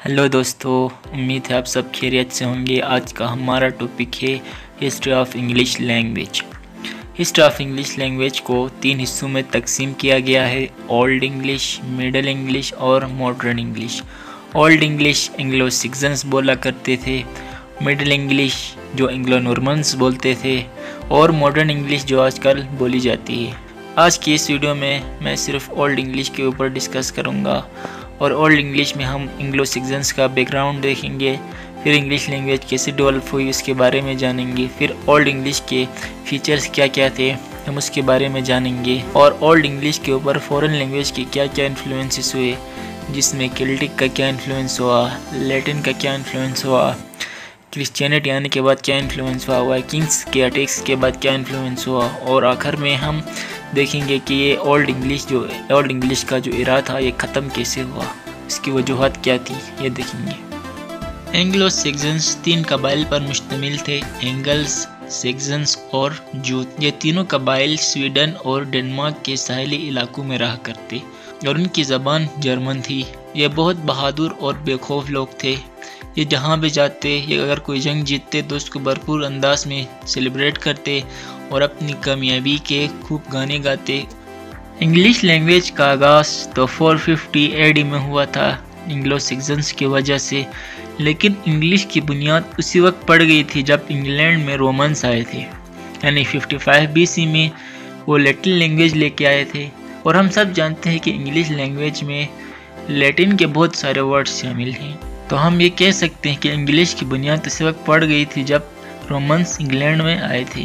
Hello दोस्तों, उम्मीद है आप सब खैरियत से होंगे। आज का हमारा टॉपिक है history of English language. History of English language को 3 हिस्सों में तकसीम किया गया है: ओल्ड इंग्लिश, मिडल इंग्लिश और Modern English. Old English Anglo Saxons बोला करते थे, मिडल इंग्लिश जो एंग्लो नॉर्मन्स बोलते थे, और मॉडर्न इंग्लिश जो आजकल बोली जाती है। आज की इस वीडियो में मैं सिर्फ ओल्ड इंग्लिश के ऊपर डिस्कस करूँगा और ओल्ड इंग्लिश में हम एंग्लो सिक्सन्स का बैकग्राउंड देखेंगे, फिर इंग्लिश लैंग्वेज कैसे डेवलप हुई उसके बारे में जानेंगे, फिर ओल्ड इंग्लिश के फीचर्स क्या क्या थे हम उसके बारे में जानेंगे, और ओल्ड इंग्लिश के ऊपर फॉरेन लैंग्वेज के क्या क्या इन्फ्लुएंसेस हुए, जिसमें केल्टिक का क्या इन्फ्लुएंस हुआ, लैटिन का क्या इन्फ्लुएंस हुआ, क्रिश्चियनिटी आने के बाद क्या इन्फ्लुएंस हुआ, वाइकिंग्स के अटैक्स के बाद क्या इन्फ्लुएंस हुआ, और आखिर में हम देखेंगे कि ये ओल्ड इंग्लिश का जो इरा था ये ख़त्म कैसे हुआ, इसकी वजूहत क्या थी, ये देखेंगे। एंग्लो सैक्सन्स 3 कबाइल पर मुश्तमिल थे: एंगल्स, सैक्सन्स और जूत। ये तीनों कबाइल स्वीडन और डेनमार्क के साहिली इलाकों में रहा करते और उनकी ज़बान जर्मन थी। ये बहुत बहादुर और बेखौफ लोग थे। ये जहाँ भी जाते, ये अगर कोई जंग जीतते तो उसको भरपूर अंदाज में सेलिब्रेट करते और अपनी कामयाबी के खूब गाने गाते। इंग्लिश लैंग्वेज का आगाज़ तो 450 AD में हुआ था एंग्लो सैक्सन्स की वजह से, लेकिन इंग्लिश की बुनियाद उसी वक्त पड़ गई थी जब इंग्लैंड में रोमन्स आए थे, यानी 55 BC में वो लैटिन लैंग्वेज लेके आए थे। और हम सब जानते हैं कि इंग्लिश लैंग्वेज में लैटिन के बहुत सारे वर्ड्स शामिल हैं, तो हम ये कह सकते हैं कि इंग्लिश की बुनियाद उसी वक्त पड़ गई थी जब रोमन्स इंग्लैंड में आए थे।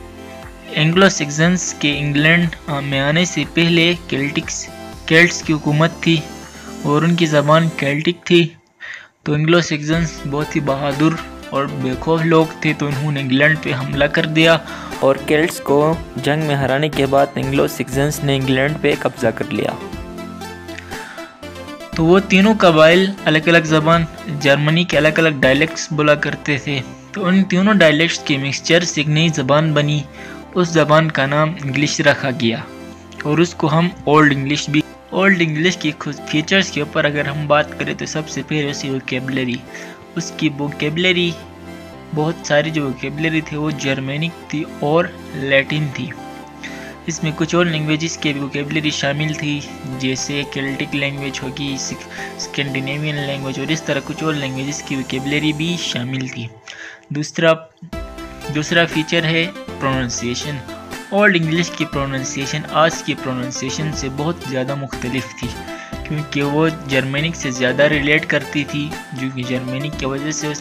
एंग्लो सैक्सन्स के इंग्लैंड में आने से पहले केल्ट्स की हुकूमत थी और उनकी ज़बान केल्टिक थी। तो एंग्लो सैक्सन्स बहुत ही बहादुर और बेखौफ लोग थे, तो उन्होंने इंग्लैंड पे हमला कर दिया और केल्ट्स को जंग में हराने के बाद एंग्लो सैक्सन्स ने इंग्लैंड पे कब्जा कर लिया। तो वो तीनों कबाइल अलग अलग ज़बान, जर्मनी के अलग अलग डायलेक्ट्स बोला करते थे। तो उन तीनों डायलेक्ट्स के मिक्सचर से एक नई ज़बान बनी, उस ज़बान का नाम इंग्लिश रखा गया और उसको हम ओल्ड इंग्लिश की खुद फीचर्स के ऊपर अगर हम बात करें तो सबसे पहले उसकी वोकेबलरी बहुत सारी जो वोकेबलरी थी वो जर्मेनिक थी और लैटिन थी। इसमें कुछ और लैंग्वेजेस की वोकेबलरी शामिल थी, जैसे केल्टिक लैंग्वेज होगी, स्कैंडिनेवियन लैंग्वेज, और इस तरह कुछ और लैंग्वेजेस की वोकेबलरी भी शामिल थी। दूसरा फीचर है प्रोनाउंसिएशन। ओल्ड इंग्लिश की प्रोनाउंसिएशन आज की प्रोनाउंसिएशन से बहुत ज़्यादा मुख्तलिफ थी, क्योंकि वो जर्मेनिक से ज़्यादा रिलेट करती थी, जो कि जर्मेनिक की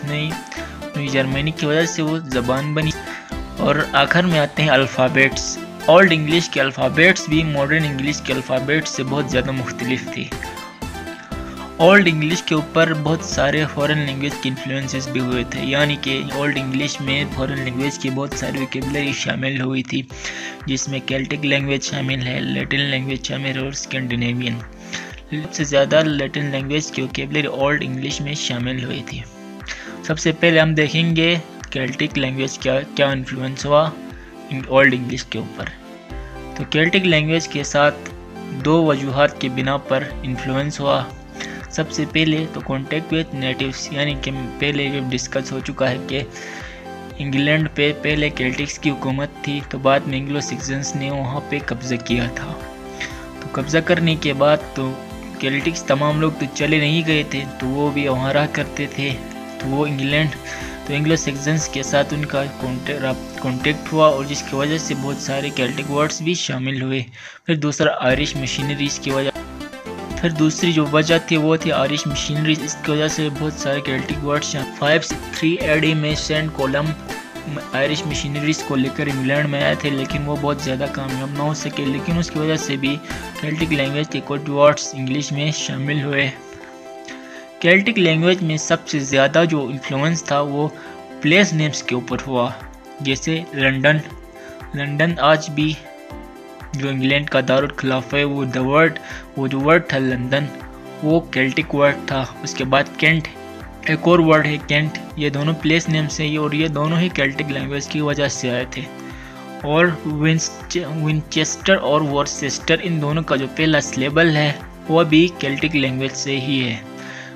वजह से वो ज़बान बनी। और आखिर में आते हैं अल्फ़ाबेट्स। ओल्ड इंग्लिश के अल्फ़ाबेट्स भी मॉडर्न इंग्लिश के अल्फ़ाबेट्स से बहुत ज़्यादा मुख्तलिफ थे। ओल्ड इंग्लिश के ऊपर बहुत सारे फॉरेन लैंग्वेज के इन्फ्लुएंसेस भी हुए थे, यानी कि ओल्ड इंग्लिश में फॉरेन लैंग्वेज की बहुत सारी वोकेबलरी शामिल हुई थी, जिसमें केल्टिक लैंग्वेज शामिल है, लैटिन लैंग्वेज शामिल है और स्कैंडिनेवियन। सबसे ज़्यादा लैटिन लैंग्वेज की वोकेबलरी ओल्ड इंग्लिश में शामिल हुई थी। सबसे पहले हम देखेंगे केल्टिक लैंग्वेज क्या इन्फ्लुएंस हुआ ओल्ड इंग्लिश के ऊपर। तो केल्टिक लैंग्वेज के साथ 2 वजूहात के बिना पर इन्फ्लुएंस हुआ। सबसे पहले तो कॉन्टेक्ट विद नेटिव्स, यानी कि पहले ये डिस्कस हो चुका है कि इंग्लैंड पे पहले केल्टिक्स की हुकूमत थी, तो बाद में एंग्लो सैक्सन्स ने वहाँ पे कब्ज़ा किया था। तो कब्ज़ा करने के बाद तो केल्टिक्स तमाम लोग तो चले नहीं गए थे, तो वो भी वहाँ रहा करते थे। तो एंग्लो सैक्सन्स के साथ उनका कॉन्टेक्ट हुआ और जिसकी वजह से बहुत सारे केल्टिक वर्ड्स भी शामिल हुए। फिर दूसरा आयरिश मशीनरीज़ की वजह, फिर दूसरी जो वजह थी वो थी आयरिश मशीनरीज, इसकी वजह से बहुत सारे केल्टिक वर्ड्स 563 AD में सेंट कोलम आयरिश मशीनरीज को लेकर इंग्लैंड में आए थे, लेकिन वो बहुत ज़्यादा कामयाब ना हो सके, लेकिन उसकी वजह से भी केल्टिक लैंग्वेज के कुछ वर्ड्स इंग्लिश में शामिल हुए। केल्टिक लैंग्वेज में सबसे ज़्यादा जो इन्फ्लुएंस था वो प्लेस नेम्स के ऊपर हुआ, जैसे लंदन आज भी जो इंग्लैंड का दारुल खिलाफा है, वो जो वर्ड था लंदन वो केल्टिक वर्ड था। उसके बाद केंट, एक और वर्ड है केंट, ये दोनों प्लेस नेम से ही और ये दोनों ही केल्टिक लैंग्वेज की वजह से आए थे। और विंचेस्टर और वॉर्सेस्टर, इन दोनों का जो पहला सिलेबल है वो भी केल्टिक लैंग्वेज से ही है।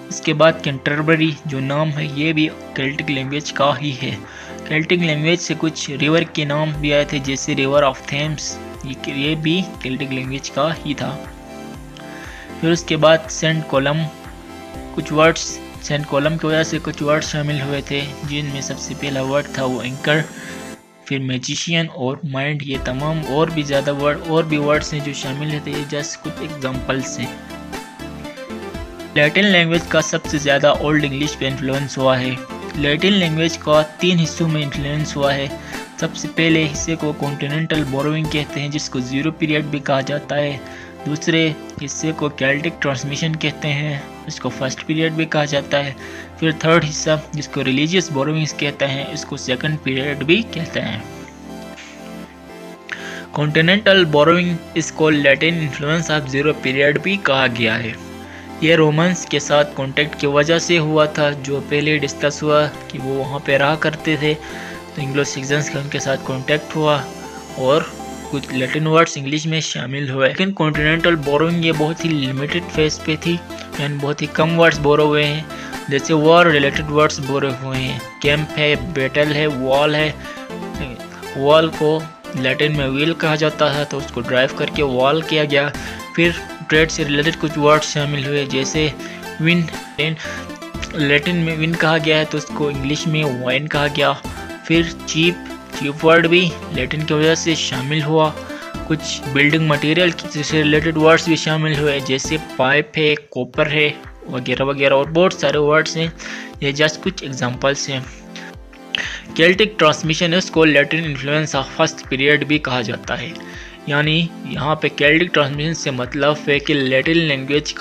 इसके बाद कैंटरबरी जो नाम है ये भी केल्टिक लैंग्वेज का ही है। केल्टिक लैंग्वेज से कुछ रिवर के नाम भी आए थे, जैसे रिवर ऑफ थेम्स, ये भी केल्टिक लैंग्वेज का ही था। फिर उसके बाद सेंट कॉलम, कुछ वर्ड्स सेंट कॉलम की वजह से कुछ वर्ड शामिल हुए थे, जिनमें सबसे पहला वर्ड था वो एंकर, फिर मैजिशियन और माइंड। ये तमाम और भी ज़्यादा वर्ड और भी वर्ड्स हैं जो शामिल थे, ये जस्ट कुछ एग्जांपल्स हैं। लैटिन लैंग्वेज का सबसे ज़्यादा ओल्ड इंग्लिश पे इन्फ्लुएंस हुआ है। लैटिन लैंग्वेज का 3 हिस्सों में इन्फ्लुएंस हुआ है। सबसे पहले हिस्से को कॉन्टिनेंटल बोरोइंग कहते हैं, जिसको ज़ीरो पीरियड भी कहा जाता है। दूसरे हिस्से को केल्टिक ट्रांसमिशन कहते हैं, इसको फर्स्ट पीरियड भी कहा जाता है। फिर थर्ड हिस्सा जिसको रिलीजियस बोरोइंग्स कहते हैं, इसको सेकंड पीरियड भी कहते हैं। कॉन्टिनेंटल बोरोइंग इसको Latin influence of zero period भी कहा गया है। ये रोमन्स के साथ कांटेक्ट की वजह से हुआ था, जो पहले डिस्कस हुआ कि वो वहाँ पे रहा करते थे, तो एंग्लो सिटीजन्स का उनके साथ कांटेक्ट हुआ और कुछ लैटिन वर्ड्स इंग्लिश में शामिल हुए। लेकिन कॉन्टिनेंटल बोरोइंग ये बहुत ही लिमिटेड फेज पे थी, यानी बहुत ही कम वर्ड्स बोरो हुए हैं। जैसे वॉर रिलेटेड वर्ड्स बोरो हुए हैं, कैंप है, बैटल है, वॉल है। वॉल को लैटिन में व्हील कहा जाता था, तो उसको ड्राइव करके वॉल किया गया। फिर ट्रेड से रिलेटेड कुछ वर्ड्स शामिल हुए, जैसे विन, लैटिन में विन कहा गया है तो उसको इंग्लिश में वाइन कहा गया। फिर चीप वर्ड भी लैटिन की वजह से शामिल हुआ। कुछ बिल्डिंग मटेरियल से रिलेटेड वर्ड्स भी शामिल हुए, जैसे पाइप है, कॉपर है, वगैरह वगैरह, और बहुत सारे वर्ड्स हैं। ये जस्ट कुछ एग्जांपल्स हैं। केल्टिक ट्रांसमिशन इसको Latin influence of first period भी कहा जाता है। यानी यहाँ पे केल्टिक ट्रांसमिशन से मतलब है कि लैटिन लैंग्वेज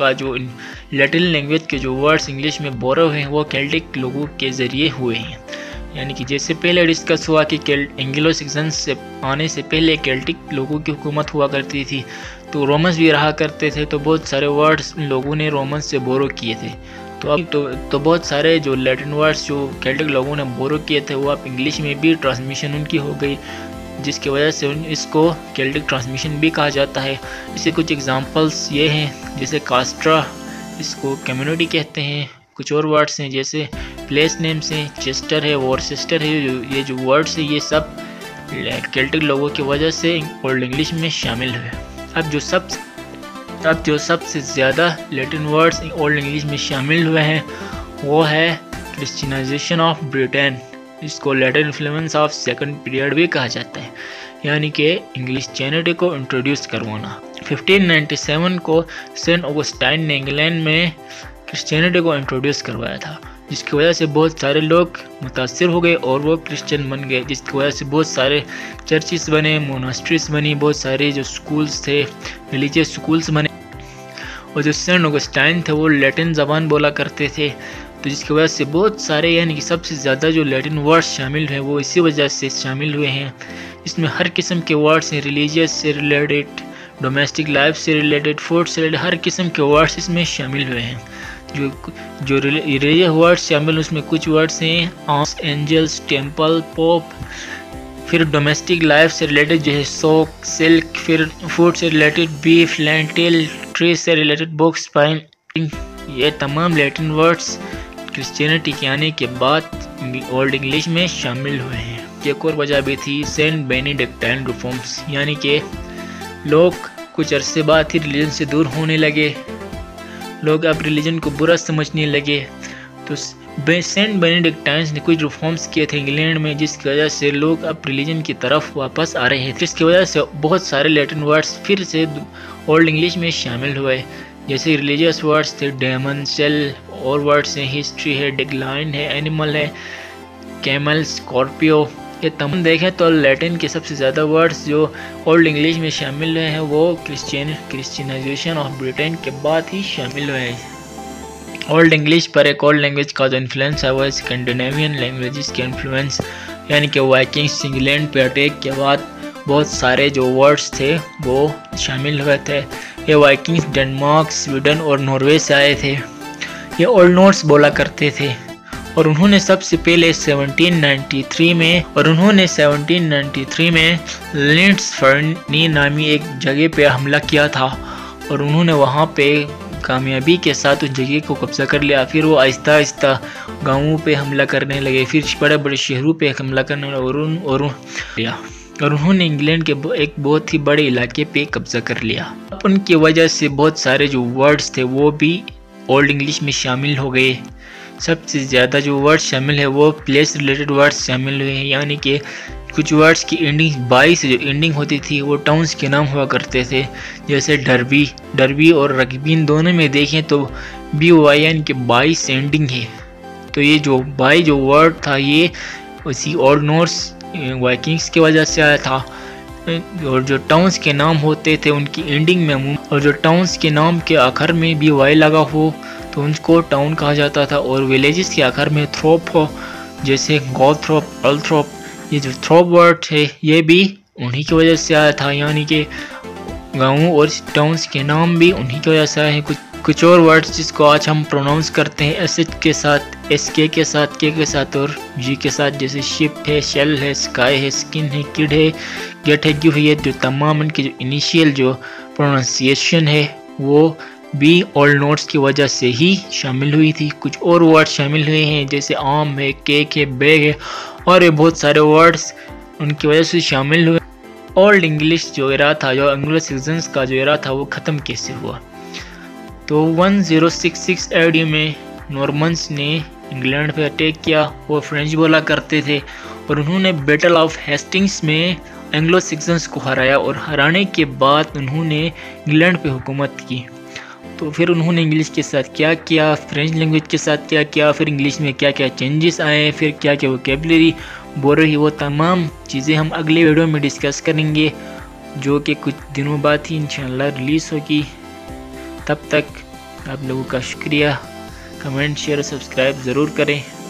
के जो वर्ड्स इंग्लिश में बोरो हैं वो केल्टिक लोगों के ज़रिए हुए हैं। यानी कि जैसे पहले डिस्कस हुआ कि एंग्लो सिक्सन्स से आने से पहले केल्टिक लोगों की हुकूमत हुआ करती थी, तो रोमन्स भी रहा करते थे, तो बहुत सारे वर्ड्स लोगों ने रोमन्स से बोरो किए थे। तो अब तो बहुत सारे जो लैटिन वर्ड्स जो केल्टिक लोगों ने बोरो किए थे वो अब इंग्लिश में भी ट्रांसमिशन उनकी हो गई, जिसकी वजह से इसको केल्टिक ट्रांसमिशन भी कहा जाता है। इसके कुछ एग्जांपल्स ये हैं, जैसे कास्ट्रा, इसको कम्युनिटी कहते हैं। कुछ और वर्ड्स हैं जैसे प्लेस नेम्स हैं, चेस्टर है, वॉरचेस्टर है। ये जो वर्ड्स है ये सब केल्टिक लोगों की वजह से ओल्ड इंग्लिश में शामिल हुए। अब जो सबसे ज़्यादा लैटिन वर्ड्स ओल्ड इंग्लिश में शामिल हुए हैं वो है क्रिश्चियनाइजेशन ऑफ ब्रिटेन, इसको Latin influence of second period भी कहा जाता है, यानी कि इंग्लिश चैनिटी को इंट्रोड्यूस करवाना। 1597 को सेंट ऑगस्टाइन ने इंग्लैंड में क्रिश्चियनिटी को इंट्रोड्यूस करवाया था, जिसकी वजह से बहुत सारे लोग मुतासिर हो गए और वो क्रिश्चियन बन गए, जिसकी वजह से बहुत सारे चर्चिस बने, मोनास्ट्रीज बनी, बहुत सारे जो स्कूल्स थे, रिलीजियस स्कूल्स बने। और जो सेंट ऑगस्टाइन थे वो लैटिन ज़बान बोला करते थे, तो जिसकी वजह से बहुत सारे यानी कि सबसे ज़्यादा जो लैटिन वर्ड्स शामिल हैं वो इसी वजह से शामिल हुए हैं। इसमें हर किस्म के वर्ड्स हैं, रिलीजियस से रिलेटेड, डोमेस्टिक लाइफ से रिलेटेड, फूड से रिलेटेड, हर किस्म के वर्ड्स इसमें शामिल हुए हैं। जो रिलीजियस वर्ड्स शामिल उसमें कुछ वर्ड्स हैं आर्स, एंजल्स, टेम्पल, पोप। फिर डोमेस्टिक लाइफ से रिलेटेड जो है सोक, सिल्क। फिर फूड से रिलेटेड बीफ, लेंटिल, ट्री से रिलेटेड बुक्स, पाइन। ये तमाम लैटिन वर्ड्स क्रिश्चियनिटी के आने के बाद ओल्ड इंग्लिश में शामिल हुए हैं। एक और वजह भी थी सेंट बेनिडिक्टाइन रिफॉर्म्स, यानी कि लोग कुछ अरसे बाद ही रिलीजन से दूर होने लगे, लोग अब रिलीजन को बुरा समझने लगे। तो सेंट बेनिडिक्टाइंस ने कुछ रिफॉर्म्स किए थे इंग्लैंड में, जिसकी वजह से लोग अब रिलीजन की तरफ वापस आ रहे थे, जिसकी वजह से बहुत सारे लैटिन वर्ड्स फिर से ओल्ड इंग्लिश में शामिल हुए। जैसे रिलीजियस वर्ड्स थे डेमन, सेल, और वर्ड्स हैं हिस्ट्री है, डिक्लाइन है, एनिमल है, कैमल, स्कॉर्पियो। ये तमाम देखें तो लैटिन के सबसे ज़्यादा वर्ड्स जो ओल्ड इंग्लिश में शामिल हुए हैं वो क्रिश्चियनाइजेशन ऑफ ब्रिटेन के बाद ही शामिल हुए हैं। ओल्ड इंग्लिश पर एक और लैंग्वेज का जो इन्फ्लुएंस है वो स्कैंडिनेवियन लैंग्वेजेस के इन्फ्लुएंस, यानी कि वाइकिंग्स इंग्लैंड पे अटैक के बाद बहुत सारे जो वर्ड्स थे वो शामिल हुए थे। ये वाइकिंग्स डेनमार्क, स्वीडन और नॉर्वे से आए थे। ये ओल्ड नॉर्स बोला करते थे और उन्होंने सबसे पहले 1793 में लिंड्स फर्नी नामी एक जगह पे हमला किया था और उन्होंने वहाँ पे कामयाबी के साथ उस जगह को कब्जा कर लिया। फिर वो आहिस्ता आहिस्ता गाँवों पे हमला करने लगे, फिर बड़े बड़े शहरों पे हमला करने लगे और उन्होंने इंग्लैंड के एक बहुत ही बड़े इलाके पे कब्जा कर लिया। उनकी वजह से बहुत सारे जो वर्ड्स थे वो भी ओल्ड इंग्लिश में शामिल हो गए। सबसे ज़्यादा जो वर्ड्स शामिल है वो प्लेस रिलेटेड वर्ड्स शामिल हुए हैं, यानी कि कुछ वर्ड्स की एंडिंग बाई से जो एंडिंग होती थी वो टाउन्स के नाम हुआ करते थे, जैसे डरबी और रग्बी। इन दोनों में देखें तो BY यानी कि बाई से एंडिंग है। तो ये जो बाई जो वर्ड था ये उसी ओल्ड नॉर्स वाइकिंग्स की वजह से आया था। और जो टाउन्स के नाम होते थे उनकी एंडिंग में, और जो टाउन्स के नाम के आखिर में BY लगा हो तो उनको टाउन कहा जाता था। और विलेजेस के आखिर में थ्रोप हो, जैसे गोलथ्रोप, अल्थ्रोप, ये जो थ्रोप वर्ड है ये भी उन्हीं की वजह से आया था, यानी कि गाँवों और टाउन्स के नाम भी उन्हीं की वजह से आए हैं। कुछ और वर्ड्स जिसको आज हम प्रोनाउंस करते हैं SH के साथ, SK के साथ, K के साथ और G के साथ, जैसे शिप है, शेल है, स्काई है, स्किन है, किड है, गेट है, गिव है। जो तमाम इनकी जो इनिशियल जो प्रोनाउंसिएशन है वो भी ओल्ड नोट्स की वजह से ही शामिल हुई थी। कुछ और वर्ड शामिल हुए हैं जैसे आम है, केक है, बैग है और ये बहुत सारे वर्ड्स उनकी वजह से शामिल हुए। ओल्ड इंग्लिश जो एरा था, जो एंग्लो सिक्सन्स का जो एरा था वो ख़त्म कैसे हुआ? तो 1066 AD में नॉर्मन्स ने इंग्लैंड पे अटैक किया। वो फ्रेंच बोला करते थे और उन्होंने बैटल ऑफ हेस्टिंग्स में एंग्लो सिक्सन्स को हराया और हराने के बाद उन्होंने इंग्लैंड पे हुकूमत की। तो फिर उन्होंने इंग्लिश के साथ क्या किया, फ्रेंच लैंग्वेज के साथ क्या किया, फिर इंग्लिश में क्या क्या चेंजेस आए, फिर क्या क्या वोकेबलरी बोल रही, वो तमाम चीज़ें हम अगले वीडियो में डिस्कस करेंगे, जो कि कुछ दिनों बाद ही इंशाल्लाह रिलीज़ होगी। तब तक आप लोगों का शुक्रिया। कमेंट, शेयर, सब्सक्राइब ज़रूर करें।